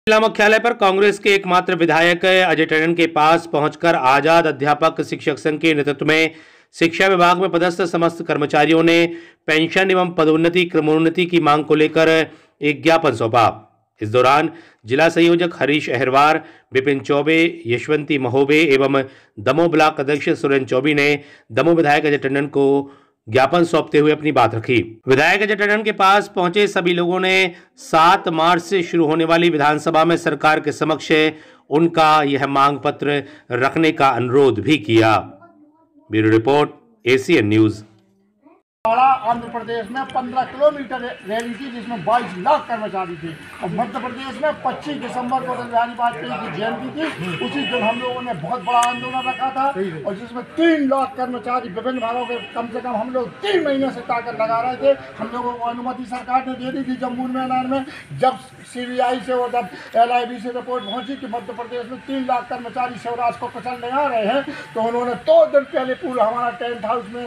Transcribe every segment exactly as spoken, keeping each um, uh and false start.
जिला मुख्यालय पर कांग्रेस के एकमात्र विधायक अजय टंडन के पास पहुंचकर आजाद अध्यापक शिक्षक संघ के नेतृत्व में शिक्षा विभाग में पदस्थ समस्त कर्मचारियों ने पेंशन एवं पदोन्नति क्रमोन्नति की मांग को लेकर एक ज्ञापन सौंपा। इस दौरान जिला संयोजक हरीश अहरवार, विपिन चौबे, यशवंती महोबे एवं दमोह ब्लॉक अध्यक्ष सुरेंद्र चौबे ने दमोह विधायक अजय टंडन को ज्ञापन सौंपते हुए अपनी बात रखी। विधायक अजय टंडन के पास पहुंचे सभी लोगों ने सात मार्च से शुरू होने वाली विधानसभा में सरकार के समक्ष उनका यह मांग पत्र रखने का अनुरोध भी किया। Bureau report, ACN news. Andhra Pradesh में पंद्रह किलोमीटर रैली थी जिसमें बाईस लाख कर्मचारी थे और मध्य प्रदेश में पच्चीस दिसंबर को अटल बिहारी वाजपेयी की जयंती थी। उसी दिन हम लोगों ने बहुत बड़ा आंदोलन रखा था और जिसमें तीन लाख कर्मचारी विभिन्न भागों के कम से कम हम लोग तीन महीने से ताकत लगा रहे थे। हम लोगों को अनुमति सरकार ने दे दी थी जम्मू मैदान में। जब सीबीआई से और जब एलआईबी से रिपोर्ट पहुंची कि मध्य प्रदेश में तीन लाख कर्मचारी शिवराज को कुचलने आ रहे हैं तो उन्होंने दो दिन पहले पूरा हमारा टेंट हाउस में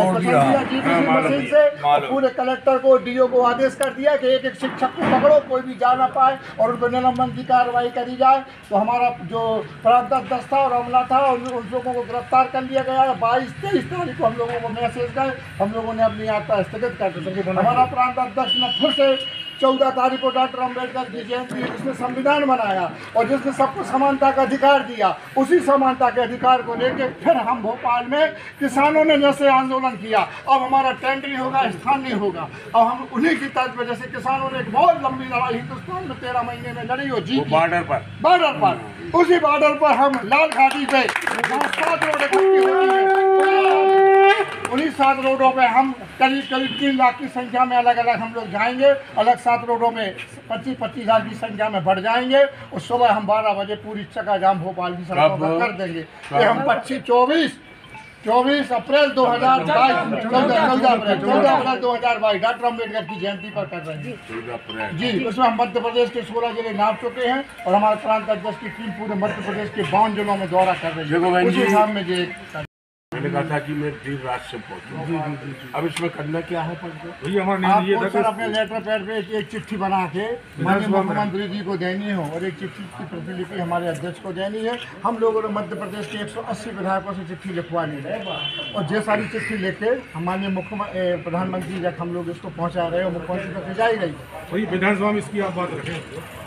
मशीन से पूरे कलेक्टर को, डीओ को आदेश कर दिया कि एक एक शिक्षक को पकड़ो, कोई भी जा ना पाए और उनको निलंबन की कार्रवाई करी जाए। तो हमारा जो प्रांत अध्यक्ष था और अमला था उन, उन लोगों को गिरफ्तार कर लिया गया है। बाईस तेईस तारीख को हम लोगों को मैसेज गए, हम लोगों ने अपनी यात्रा स्थगित कर दी। हमारा प्रांत अध्यक्ष ने फिर से चौदह तारीख को डॉक्टर अम्बेडकर की जयंती जिसने संविधान बनाया और जिसने सबको समानता का अधिकार दिया, उसी समानता के अधिकार को लेकर फिर हम भोपाल में किसानों ने जैसे आंदोलन किया, अब हमारा टेंट नहीं होगा, स्थान नहीं होगा। अब हम उन्हीं की तर्ज पे जैसे किसानों ने एक बहुत लंबी लड़ाई हिंदुस्तान में तेरह महीने में लड़ी हो जी बॉर्डर पर बॉर्डर पर उसी बॉर्डर पर हम लाल घाटी पे सात रोड उन्हीं सात रोडों पे हम करीब करीब तीन लाख की संख्या में अलग अलग हम लोग जाएंगे। अलग सात रोडों में पच्चीस पच्चीस हजार की संख्या में बढ़ जाएंगे और सुबह हम बारह बजे पूरी चक्का जाम भोपाल की सड़कों पर कर देंगे। ये हम पच्चीस चौबीस चौबीस अप्रैल दो हजार बाईस चौदह चौदह अप्रैल चौदह अप्रैल दो हजार बाईस डॉक्टर अम्बेडकर की जयंती पर कर रहे हैं जी। उसमें हम मध्य प्रदेश के सोलह जिले नाप चुके हैं और हमारे प्रांत अध्यक्ष की टीम पूरे मध्य प्रदेश के बावन जिलों में दौरा कर रही है। उसी हिसाब में जी मैंने कहा था कि मैं देर रात से पहुंचूं। अब इसमें करना क्या है? आपको सर अपने लेटर पैड पे एक चिट्ठी बना के माननीय मुख्यमंत्री जी को देनी हो और एक चिट्ठी की प्रतिलिपि हमारे अध्यक्ष को देनी है। हम लोगों ने मध्य प्रदेश के एक सौ अस्सी विधायकों से चिट्ठी लिखवानी है और ये सारी चिट्ठी लेके हमारे मुख्यमंत्री प्रधानमंत्री जब हम लोग इसको पहुँचा रहे हो मुख्यमंत्री तक जाई गई विधानसभा में इसकी आप बात रखें।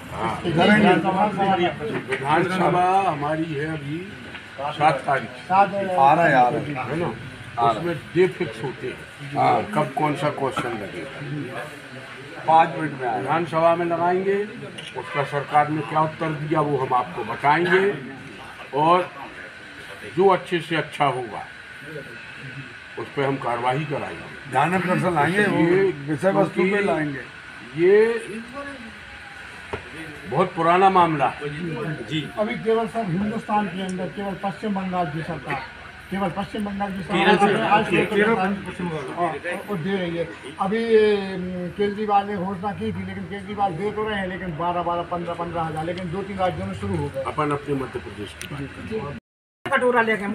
विधानसभा हमारी है अभी सात तारीख आ रहा है है ना, उसमें डे फिक्स होते हैं कब कौन सा क्वेश्चन लगेगा। पाँच मिनट में विधानसभा में लगाएंगे, उसका सरकार ने क्या उत्तर दिया वो हम आपको बताएंगे और जो अच्छे से अच्छा होगा उस पर हम कार्रवाई कराएंगे। ध्यान प्रदर्शन लाएंगे, विषय वस्तु पे लाएंगे। ये बहुत पुराना मामला जी। अभी केवल सर हिंदुस्तान के अंदर केवल पश्चिम बंगाल की सरकार केवल पश्चिम बंगाल की सरकार और दे रही है। अभी केजरीवाल ने घोषणा की थी लेकिन केजरीवाल दे तो रहे हैं लेकिन बारह बारह पंद्रह पंद्रह हजार लेकिन दो तीन राज्यों में शुरू हो गए। अपन अपने मध्य प्रदेश की कटोरा लेके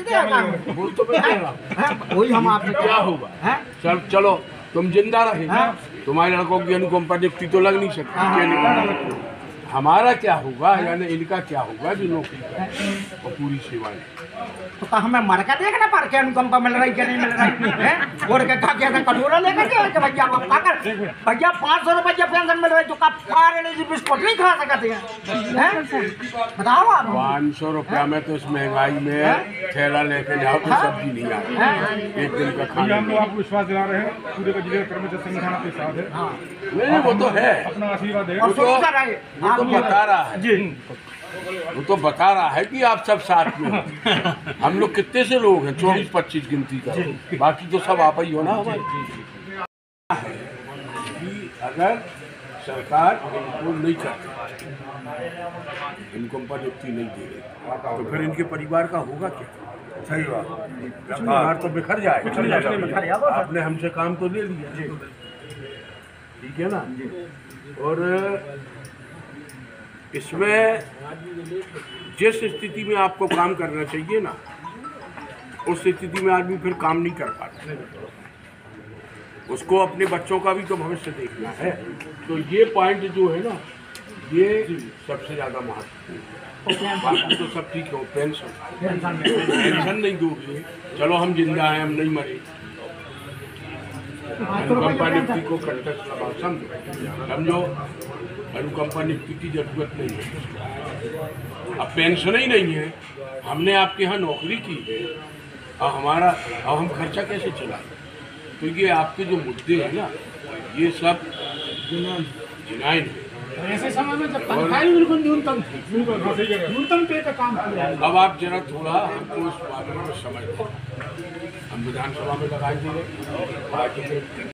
वही हम आपसे क्या होगा। चल चलो तुम जिंदा रहे, तुम्हारे लड़कों की अनुकंपा नियुक्ति तो लग नहीं सकती। हमारा क्या होगा यानी इनका क्या होगा जो नौकरी और पूरी सेवाएं तो हमें मर कर देखना पर क्या अनुकंपा मिल रही क्या नहीं मिल रही है और क्या क्या कटोरा लेकर के भैया भैया पाँच सौ रुपये पेंशन मिल रही तो कब बिस्कुट नहीं खा सकते हैं बताओ आप। पाँच सौ रुपया में तो इस महंगाई में थैला लेके जाओ तो सब्जी नहीं आती एक दिन का खाना। हम आपको विश्वास दिला रहे हैं पूरे जिले कर्मचारी संगठन आपके साथ है। नहीं वो तो है, अपना आशीर्वाद है। वो तो बता रहा है जी, वो तो बता रहा है कि आप सब साथ में हो। हम लोग कितने से लोग हैं? चौबीस पच्चीस गिनती का, बाकी तो सब आप ही हो ना हमारे। कि अगर सरकार इनको नहीं करती, इनको नियुक्ति नहीं दे रही तो फिर इनके परिवार का होगा क्या? सही बात, परिवार तो बिखर जाएगा। आपने हमसे काम तो ले लिया, ठीक है ना। और इसमें जिस स्थिति में आपको काम करना चाहिए ना उस स्थिति में आदमी फिर काम नहीं कर पाता। उसको अपने बच्चों का भी तो भविष्य देखना है। तो ये पॉइंट जो है ना ये सबसे ज़्यादा महत्वपूर्ण। बाकी तो सब ठीक है। पेंशन पेंशन नहीं दोगे, चलो हम जिंदा हैं, हम नहीं मरे। अनुकंपा नियुक्ति को कंटेक्ट लगा, समझो समझो अनुकंपा नियुक्ति की जरूरत नहीं है। अब पेंशन ही नहीं है, हमने आपके यहाँ नौकरी की है, अब हमारा अब हम खर्चा कैसे चलाएं? तो ये आपके जो मुद्दे हैं ना, ये सब जिनाइन है। ऐसे समय में जब तनख्वाह बिल्कुल न्यूनतम थी, न्यूनतम पे का काम किया। अब आप जरा थोड़ा हमको इस बारे में समझ, हम विधानसभा में लगाएंगे।